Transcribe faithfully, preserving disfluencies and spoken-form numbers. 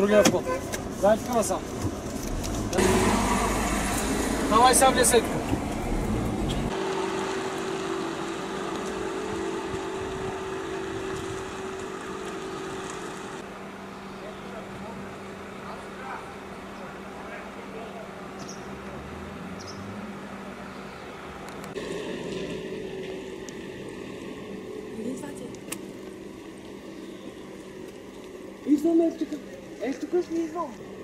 другия вход. Дай тук насам. Давай сега влезай тук. Идваме, ето тук. Ето тук сме идвам.